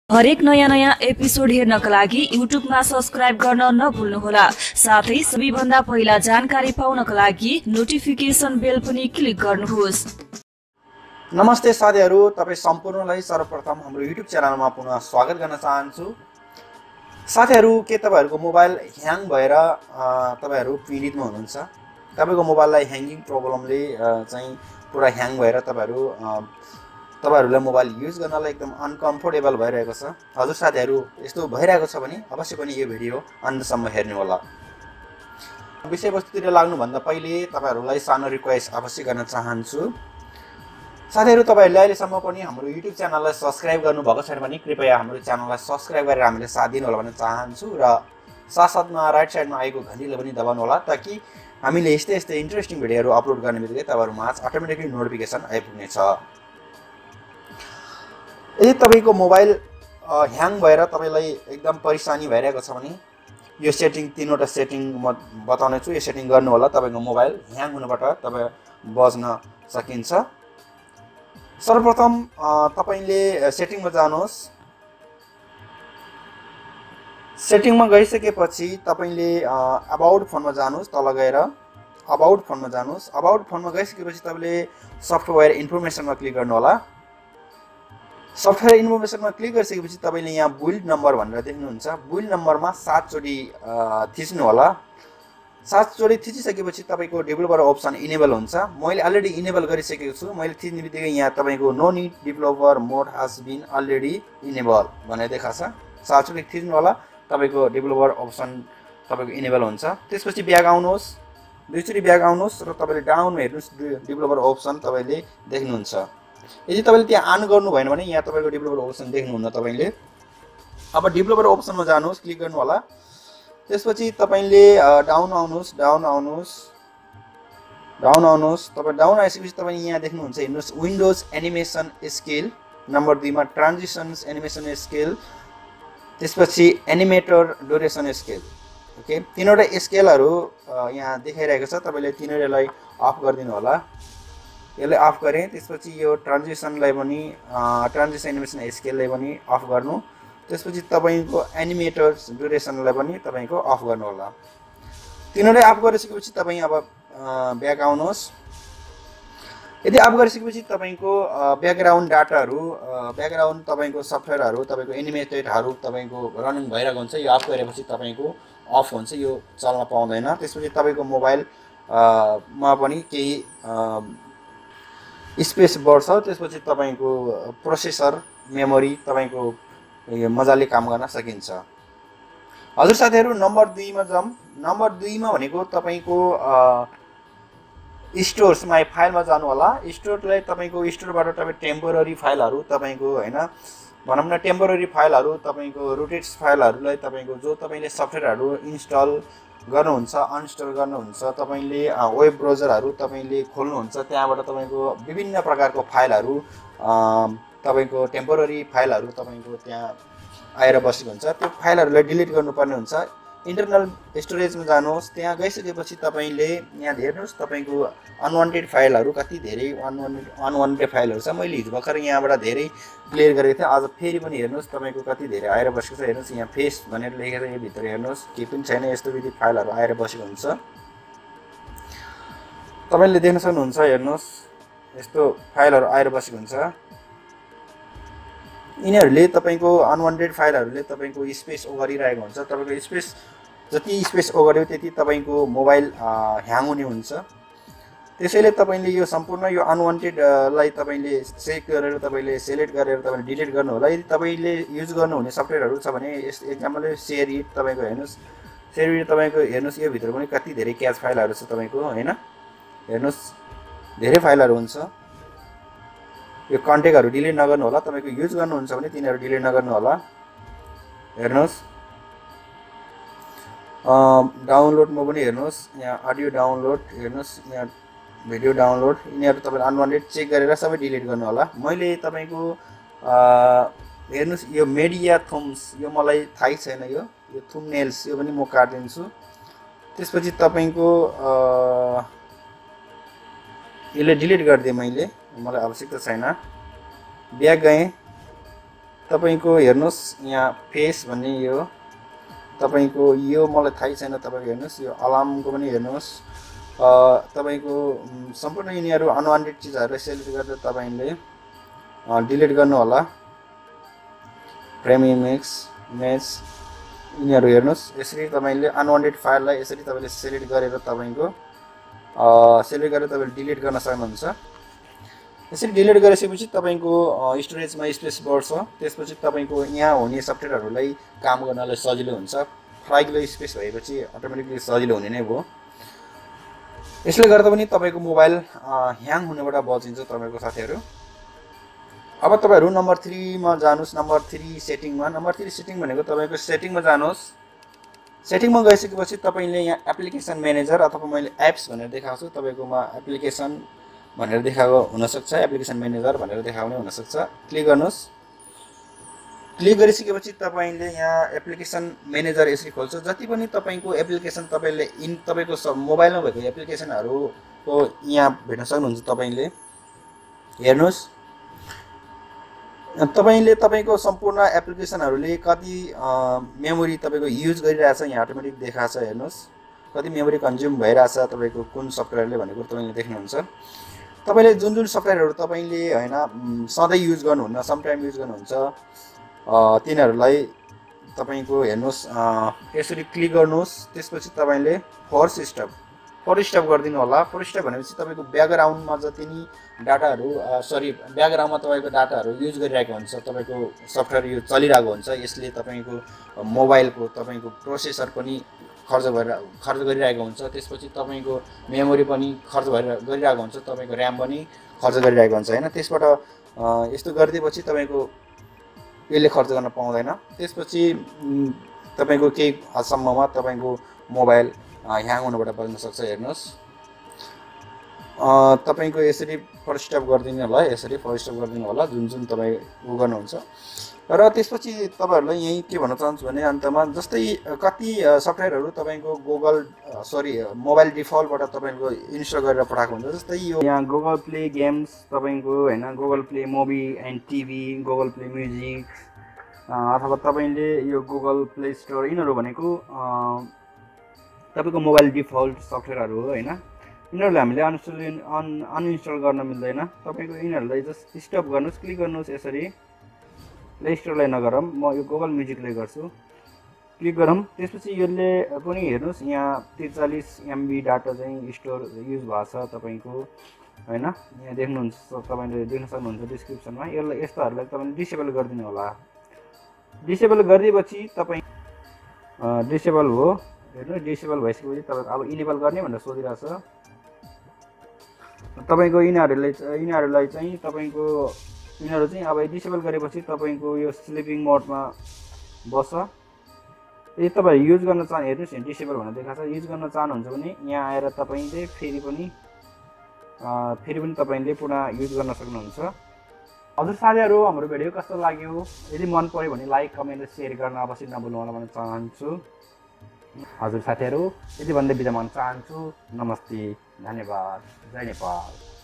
हरेक नयाँ एपिसोड हेर्नका लागि युट्युबमा सब्स्क्राइब गर्न नभुल्नुहोला। साथै सबैभन्दा पहिला जानकारी पाउनका लागि नोटिफिकेसन बेल पनि क्लिक गर्नुहोस्। नमस्ते साथीहरू, तपाईँ सम्पूर्णलाई सर्वप्रथम हाम्रो युट्युब च्यानलमा पुनः स्वागत गर्न चाहन्छु। साथीहरू, के तपाईहरुको मोबाइल ह्याङ भएर तपाईहरु पीडितमा हुनुहुन्छ? तपाईको मोबाइललाई ह्याङ्गिङ प्रब्लमले चाहिँ पुरा ह्याङ भएर तपाईहरुलाई मोबाइल युज गर्नलाई एकदम अनकम्फर्टेबल भइरहेको छ। हजुर साथीहरू, यस्तो भइरहेको छ भने अवश्य पनि यो भिडियो अन्तसम्म हेर्नु होला। विषयवस्तुतिर लाग्नु भन्दा पहिले तपाईहरुलाई सानो रिक्वेस्ट अवश्य गर्न चाहन्छु। साथीहरू, तपाईहरुले अहिलेसम्म पनि हाम्रो युट्युब च्यानललाई सब्स्क्राइब गर्नुभएको छैन भने कृपया हाम्रो च्यानललाई सब्स्क्राइब गरेर हामीले साथ दिनु होला भन्न चाहन्छु र साथसाथमा राइट साइडमा आएको घण्टीलाई पनि दबाउनु होला ताकि हामीले यस्तै इन्ट्रेस्टिङ भिडियोहरू अपलोड गर्ने बित्तिकै तपाईहरुमा अटोमेटिकली नोटिफिकेसन आइपुग्नेछ। यदि तपाईको मोबाइल ह्याङ भएर तपाईलाई एकदम परेशानी भइरहेको छ भने यो सेटिङ तीनवटा सेटिङ म बताउने छु। यो सेटिङ गर्नु होला, तपाईको मोबाइल ह्याङ हुनबाट तपाई बच्न सकिन्छ। सर्वप्रथम तपाईले सेटिङमा जानुहोस्। सेटिङमा गइसकेपछि तपाईले अबाउट फोनमा जानुहोस्। तल गएर अबाउट फोनमा जानुहोस्। अबाउट फोनमा गइसकेपछि तपाईले सफ्टवेयर इन्फर्मेसनमा क्लिक गर्नु होला। सफ्टवेयर इन्फर्मेसनमा क्लिक गरिसकेपछि तपाईले यहाँ बिल्ड नम्बर भनेर देख्नुहुन्छ। बिल्ड नम्बरमा 7 चोटी थिच्नु होला। 7 चोटी थिचिसकेपछि तपाईको डेभलपर अप्सन इनेबल हुन्छ। मैले अलरेडी इनेबल गरिसकेको छु। मैले थिच्ने बित्तिकै यहाँ तपाईको no need developer mode has been already enable भनेर देखाछ। 7 चोटी थिच्नु होला, तपाईको डेभलपर अप्सन तपाईको इनेबल हुन्छ। त्यसपछि ब्याक आउनुहोस्। 2 चोटी ब्याक आउनुहोस् र तपाईले डाउनमा हेर्नुस् डेभलपर अप्सन तपाईले देख्नुहुन्छ। यदि तपाईले त्यहाँ अन गर्नु भएन भने यहाँ तपाईको डेभलपर अप्सन देख्नुहुन्न तपाईले। अब डेभलपर अप्सनमा जानुहोस्, क्लिक गर्नु होला। त्यसपछि तपाईले डाउन आउनुहोस्। तपाई डाउन आइसकेपछि तपाई यहाँ देख्नुहुन्छ, हेर्नुस् विन्डोज एनिमेसन स्केल नम्बर 2 मा ट्रान्जिसन्स एनिमेसन स्केल, त्यसपछि एनिमेटर ड्युरेसन स्केल। ओके, तीनवटा स्केलहरु यहाँ देखाइरहेको छ। तपाईले तीनैलाई अफ गरिदिनु होला। यसले अफ गरे त्यसपछि यो ट्रान्जिसनलाई पनि ट्रान्जिसन एनिमेसन स्केललाई पनि अफ गर्नु। त्यसपछि तपाईको एनिमेटर्स ड्युरेसनलाई पनि तपाईको अफ गर्नु होला। तीनवटै अफ गरिसकेपछि तपाई अब ब्याक आउनुहोस्। यदि अफ गरिसकेपछि तपाईको ब्याकग्राउन्ड डाटाहरु ब्याकग्राउन्ड तपाईको सफ्टवेयरहरु तपाईको एनिमेटेडहरु तपाईको रनिङ भइरहेको हुन्छ। यो अफ गरेपछि तपाईको अफ हुन्छ, यो चल्न पाउँदैन। त्यसपछि तपाईको मोबाइल मा पनि केही स्पेस बढ्छ। त्यसपछि तपाईको प्रोसेसर मेमोरी तपाईको मजाले काम गर्न सकिन्छ। हजुर साथीहरु, नम्बर 2 मा जाम। नम्बर 2 मा भनेको तपाईको स्टोर्स माई फाइलमा जानु होला। स्टोरलाई तपाईको स्टोरबाट तपाई टेम्पोररी फाइलहरु तपाईको हैन भनौं न टेम्पोररी फाइलहरु तपाईको रोटेट्स फाइलहरुलाई तपाईको जो तपाईले सफ्टवेयरहरु इन्स्टल गर्नुहुन्छ अनइन्स्टल गर्नुहुन्छ, तपाईले वेब ब्राउजरहरु तपाईले खोल्नुहुन्छ, त्यहाँबाट तपाईको विभिन्न प्रकारको फाइलहरु तपाईको टेम्पोररी फाइलहरु तपाईको त्यहाँ आएर बसेको हुन्छ। त्यो फाइलहरुलाई डिलिट गर्नुपर्ने हुन्छ। इन्टरनल स्टोरेजमा जानुहोस्। त्यहाँ गइसकेपछि तपाईले यहाँ हेर्नुस् तपाईको अनवान्टेड फाइलहरु कति धेरै अनवान्टेड फाइलहरु छ। मैले हिजो भर्खर यहाँबाट धेरै क्लियर गरेको थिएँ। आज फेरि पनि हेर्नुस् तपाईको कति धेरै आएर बसेको छ। हेर्नुस् यहाँ फेस भनेर लेखेको छ। यो भित्र हेर्नुस् के पनि छैन, यस्तो विधि फाइलहरु आएर बसेको हुन्छ। तपाईले देख्न सक्नुहुन्छ, हेर्नुस् यस्तो फाइलहरु आएर बसेको हुन्छ। यिनीहरुले तपाईको अनवान्टेड फाइलहरुले तपाईको स्पेस ओगरिरहेको हुन्छ। तपाईको स्पेस जति स्पेस ओगर्यो त्यति तपाईको मोबाइल ह्याङ हुने हुन्छ। त्यसैले तपाईले यो सम्पूर्ण यो अनवान्टेड लाई तपाईले चेक गरेर तपाईले सिलेक्ट गरेर तपाईले डिलिट गर्नु होला। यदि तपाईले युज गर्नुहुने सफ्टवेयरहरु छ भने एक्जाम्पलले शेयर इट तपाईको हेर्नुस्, शेयर इट तपाईको हेर्नुस् यो भित्र पनि कति धेरै क्याच फाइलहरु छ तपाईको हैन। हेर्नुस् धेरै फाइलहरु हुन्छ। यो कन्टेन्टहरु डिलिट नगर्नु होला। तपाईको युज गर्नुहुन्छ भने तिनीहरु डिलिट नगर्नु होला। हेर्नुस् डाउनलोडमा पनि हेर्नुस्, यहाँ अडियो डाउनलोड हेर्नुस्, यहाँ भिडियो डाउनलोड, यिनीहरु तपाईले अनवान्टेड चेक गरेर सबै डिलिट गर्नु होला। मैले तपाईको हेर्नुस् यो मिडिया थम्स यो मलाई थाहै छैन। यो थम्बनेल्स यो पनि म काट्दिन्छु। त्यसपछि तपाईको यसले डिलिट गरिदिए मैले, मलाई आवश्यकता छैन। ब्याक गए। तपाईको हेर्नुस् यहाँ फेस भन्ने यो तपाईको यो मलाई थाहै छैन तपाईको हेर्नुस् यो अलार्मको पनि हेर्नुस् तपाईको सम्पूर्ण यिनीहरू अनवान्टेड चीजहरुलाई सेलेक्ट गरेर तपाईले डिलिट गर्नु होला फ्रेम इमेज यिनीहरू हेर्नुस् यसरी तपाईले अनवान्टेड फाइललाई यसरी तपाईले सेलेक्ट गरेर तपाईको डिलिट गर्न सक्नुहुन्छ यसरी डिलिट गरेपछि तपाईको स्टोरेजमा स्पेस बढ्छ त्यसपछि तपाईको यहाँ हुने सफ्टवेयरहरुलाई काम गर्नलाई सजिलो हुन्छ फ्लाइगले स्पेस भएपछि अटोमेटिकली सजिलो हुने नै भयो यसले गर्दा पनि तपाईको मोबाइल ह्याङ हुनेबाट बचिन्छ तपाईको साथीहरु अब तपाईहरु नम्बर 3 मा जानुस् नम्बर 3 सेटिङमा नम्बर 3 सेटिङ भनेको तपाईको सेटिङमा जानुस् सेटिङमा गइसकेपछि तपाईले यहाँ एप्लिकेसन म्यानेजर अथवा मैले एप्स भनेर देखाउँछु तपाईकोमा एप्लिकेसन भनेर देखाएको हुन सक्छ एप्लिकेसन म्यानेजर भनेर देखाउने हुन सक्छ क्लिक गर्नुस् क्लिक गरिसकेपछि तपाईले यहाँ एप्लिकेसन म्यानेजर यसरी खोल्छ जति पनि तपाईको एप्लिकेसन तपाईले तपाईको मोबाइलमा भएको एप्लिकेसनहरुको यहाँ भेट्न सक्नुहुन्छ तपाईले हेर्नुस् तपाईले तपाईको सम्पूर्ण एप्लिकेसनहरुले कति मेमोरी तपाईको युज गरिरहेछ यहाँ अटोमेटिक देखाछ हेर्नुस् कति मेमोरी कन्ज्युम भइरहेछ तपाईको कुन सफ्टवेयरले भनेको तपाईले देख्नुहुन्छ तपाईले जुन सफ्टवेयरहरु तपाईले हैन सधैं युज गर्नुहुन्न सम टाइम युज गर्नुहुन्छ तिनीहरुलाई तपाईको हेर्नुस् यसरी क्लिक गर्नुस् त्यसपछि तपाईले फर्स्ट स्टेप गर्दिनु होला फर्स्ट स्टेप भनेपछि तपाईको ब्याकग्राउन्डमा जति नि डाटाहरु ब्याकग्राउन्डमा तपाईको डाटाहरु युज गरिरहेको हुन्छ तपाईको सफ्टवेयर यो चलिरहेको हुन्छ यसले तपाईको मोबाइलको तपाईको प्रोसेसर पनि खर्च गरिरहेको हुन्छ त्यसपछि तपाईको मेमोरी पनि खर्च गरिरहेको हुन्छ तपाईको र्याम पनि खर्च गरिरहेको हुन्छ हैन त्यसबाट यस्तो गर्दिएपछि तपाईको यसले खर्च गर्न पाउँदैन त्यसपछि तपाईको केही हदसम्ममा तपाईको मोबाइल ह्याङ हुनबाट बच्न सक्छ हेर्नुस् तपाईको यसरी फर्स्ट स्टेप गर्दिनु होला जुन तपाई उ गर्नुहुन्छ र त्यसपछि तपाईहरुलाई यही के भन्न चाहन्छु भने अन्तमा जस्तै कति सफ्टवेयरहरु तपाईको मोबाइल डिफल्टबाट तपाईको इन्स्टल गरेर पठाएको हुन्छ जस्तै यो यहाँ गुगल प्ले गेम्स तपाईको हैन Google Play movie and TV Google Play music अथवा तपाईले यो गुगल प्ले स्टोर यिनीहरु भनेको तपाईको मोबाइल डिफल्ट सफ्टवेयरहरु हो हैन यिनीहरुलाई हामीले अनइन्स्टल गर्न मिल्दैन तपाईको यिनीहरुलाई जस्ट स्टप गर्नुस् क्लिक गर्नुस् यसरी प्ले स्टोरलाई नगरौँ म यो गुगल म्युजिकलाई गर्छु क्लिक गरौँ त्यसपछि यसले पनि हेर्नुस् यहाँ 43 MB डाटा चाहिँ स्टोर युज भएको छ तपाईको हैन यहाँ देख्नुहुन्छ तपाईले देख्न सक्नुहुन्छ डिस्क्रिप्सनमा यसलाई यस्ताहरुलाई तपाईले डिसेबल गर्दिनु होला डिसेबल गरिदिएपछि तपाई डिसेबल हो हेर्नु डिसेबल भइसकेपछि तपाईको अब इनेबल गर्ने भनेर सोधिरहेछ तपाईको यिनीहरुलाई चाहिँ तपाईको यिनीहरु चाहिँ अब डिसेबल गरेपछि तपाईको यो स्लिपिङ मोडमा बस्छ यदि तपाई युज गर्न चाहनु हेर्नुस् डिसेबल भनेर देखाछ युज गर्न चाहनुहुन्छ भने यहाँ आएर तपाईले फेरि पनि तपाईले पुनः युज गर्न सक्नुहुन्छ हजुर साथीहरु हाम्रो भिडियो कस्तो लाग्यो यदि मन पर्यो भने लाइक कमेन्ट र शेयर गर्न अवश्य नभुल्नु होला भन्न चाहन्छु हजुर साथीहरु यति भन्दै बिदा माग्न चाहन्छु नमस्ते धन्यवाद जय नेपाल